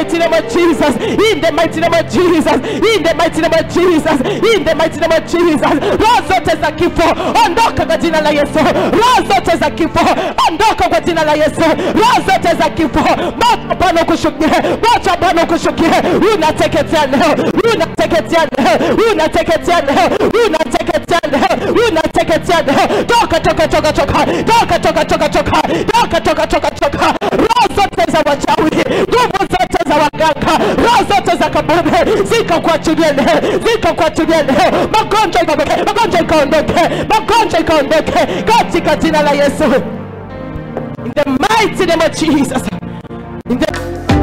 mighty name of Jesus. In the mighty name of Jesus. In the mighty name of Jesus. In the mighty name of Jesus. Roho zote za kifo ondoka kwa jina la Yesu. Roho zote za kifo ondoka kwa jina la Yesu. Roho zote za kifo moto Bwana kushukia. Moto Bwana kushukia. Unateketea leo. Unateketea leo. Unateketea leo. Unateketea leo. Unateketea leo. Toka toka toka toka. Toka toka toka toka. Toka toka toka toka. Roho zote za wachawi, nguvu zote za waganga, roho zote za kaburi zika kwa chujele, zika kwa chujele. Magonjwa ikaondoke, magonjwa ikaondoke, magonjwa ikaondoke katika jina la Yesu. In the mighty name of Jesus. In the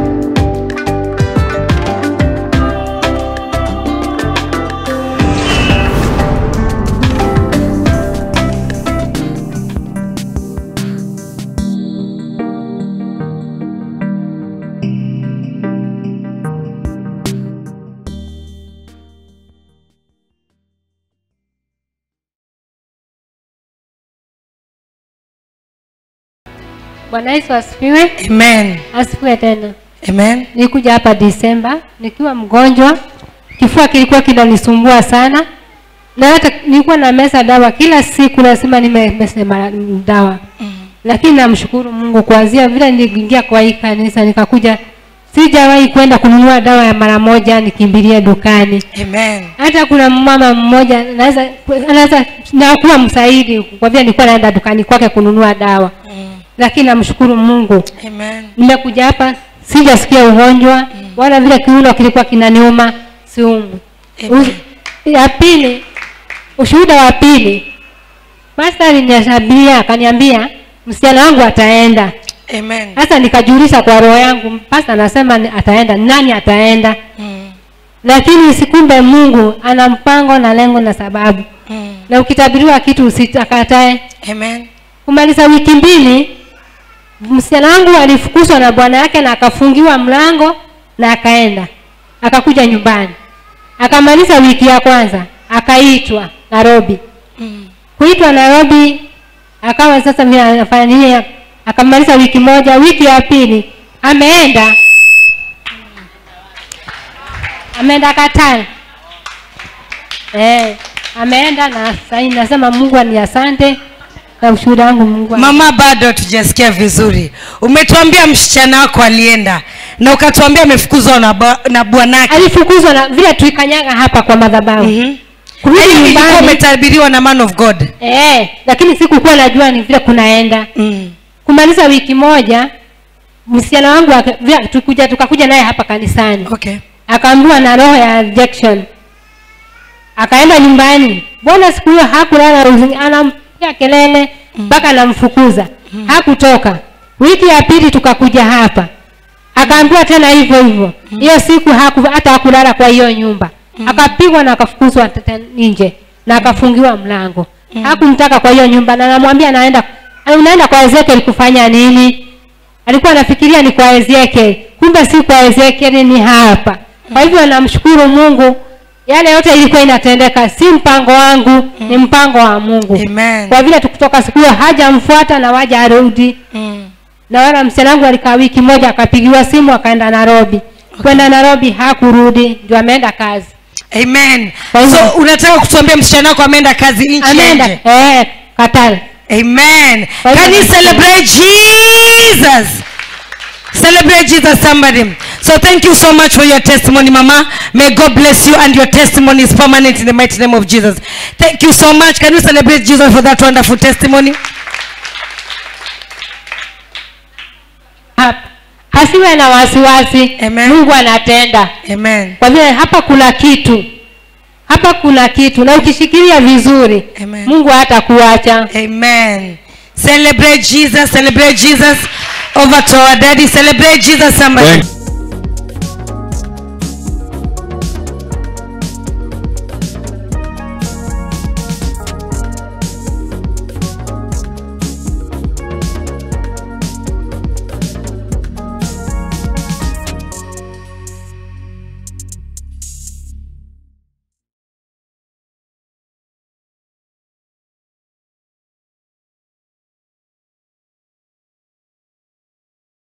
Bwana Yesu asifiwe. Amen. Asifiwe tena. Amen. Nilikuja hapa Disemba nikiwa mgonjwa. Kifua kilikuwa kinanisumbua sana. Na hata nilikuwa na meza dawa kila siku, lazima nimesema dawa. Lakini namshukuru Mungu kuanzia vile niliingia kwa hii kanisa nikakuja, sijawahi kwenda kununua dawa ya mara moja nikimbilie dukani. Amen. Hata kuna mama mmoja anaweza na kuwa msaidi kwa vile nilikuwa naenda dukani kwake kununua dawa. Lakini namshukuru Mungu. Amen. Nimekuja hapa sijasikia ugonjwa wala vile kiuno kilikuwa kinaniuma siumu. Ya pili, ushuhuda wa pili. Pastor aliniambia akaniambia msichana wangu ataenda. Amen. Sasa nikajiuliza kwa roho yangu, pastor anasema ataenda, nani ataenda? Lakini sikumbe Mungu ana mpango na lengo na sababu. Na ukitabiriwa kitu usitakatae. Amen. Kumaliza wiki mbili msichana wangu alifukuzwa na bwana yake na akafungiwa mlango na akaenda. Akakuja nyumbani. Akamaliza wiki ya kwanza, akaitwa Nairobi. Kuitwa Nairobi akawa sasa mimi anafanya nini? Akamaliza wiki moja, wiki ya pili ameenda. Ameenda Katari. Ameenda na sasa nasema Mungu ni asante. Na ushuhuda wangu Mungu. Mama bado tujasikia vizuri. Umetuambia msichana wako alienda na ukatuambia amefukuzwa na bwanake. Alifukuzwa na vile tuikanyaga hapa kwa madhabahu. Kurudi nyumbani umetabiriwa na man of God. Lakini sikukuwa najua ni vile kunaenda. Kumaliza wiki moja msichana wangu tukakuja naye hapa kanisani. Okay. Akaambiwa na roho ya rejection. Akaenda nyumbani. Bwana siku hiyo hakulala, anampigia kelele mpaka anamfukuza. Hakutoka. Wiki ya pili tukakuja hapa. Akaambiwa tena hivyo hivyo. Hiyo siku hata hakulala kwa hiyo nyumba. Akapigwa na akafukuzwa nje na akafungiwa mlango. Hakumtaka kwa hiyo nyumba na anamwambia unaenda kwa Ezekiel kufanya nini? Alikuwa anafikiria ni kwa Ezekiel. Kumbe si kwa Ezekiel, ni hapa. Kwa hivyo namshukuru Mungu. Yale yote ilikuwa inatendeka, si mpango wangu, ni mpango wa Mungu. Amen. Kwa vile tukutoka siku hiyo hajamfuata na waja arudi. Na wala msichana wangu alikaa wiki moja akapigiwa simu akaenda Nairobi. Kwenda Nairobi hakurudi, ndio ameenda kazi. Amen. So unataka kutuambia msichana wako ameenda kazi nchi nje? Katari. Amen. Can you celebrate Jesus? Celebrate Jesus, somebody. So thank you so much for your testimony, Mama. May God bless you and your testimony is permanent in the mighty name of Jesus. Thank you so much. Can you celebrate Jesus for that wonderful testimony? Asiwe na wasiwasi. Mungu anatenda. Amen. Kwa vile hapa kuna kitu. Hapa kuna kitu na ukishikilia vizuri, Mungu hatakuacha. Amen. Celebrate Jesus, celebrate Jesus. Over to our daddy. Celebrate Jesus, somebody.